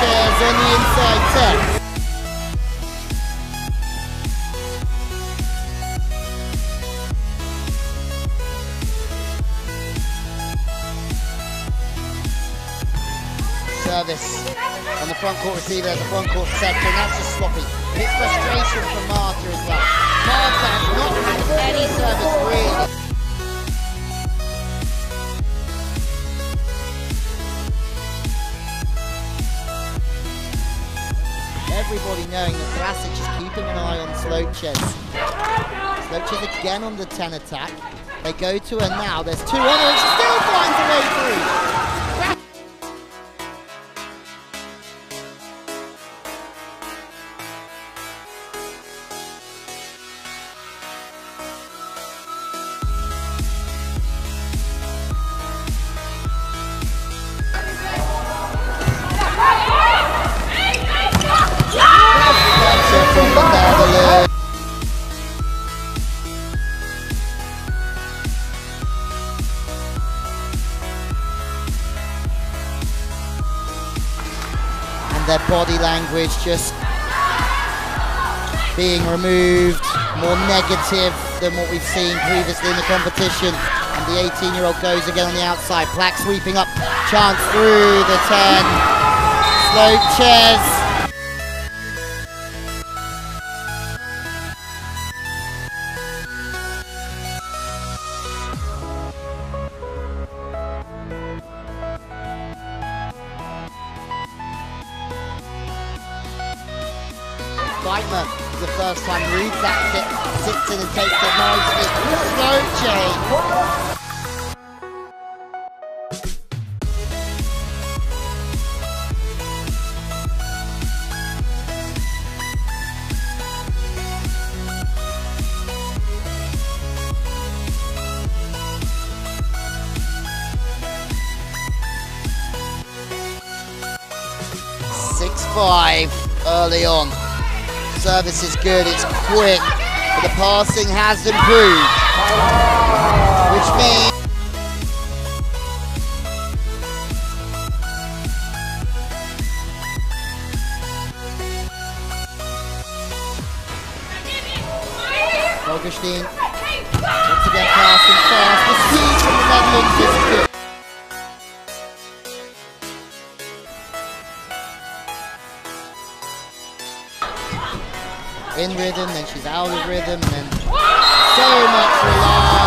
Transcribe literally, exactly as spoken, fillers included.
chairs on the inside tech. Service on the front court receiver, the front court sector, and that's just sloppy. And it's frustration from Marta as well. Marta has not had any service really. Everybody knowing that Vlasic is keeping an eye on Slocez. Slocez again on the ten attack. They go to her now. There's two on her and she still finds a way through. Their body language just being removed, more negative than what we've seen previously in the competition. And the eighteen year old goes again on the outside. Plaque sweeping up, chance through the ten. Slocez. Weitmer for the first time reads that sit, sits in and takes it nicely. Slocez. six five early on. Service is good, it's quick, but the passing has improved, which means Augustine once again passing fast. The speed from the Netherlands is good. In rhythm, then she's out of rhythm, and then so much rely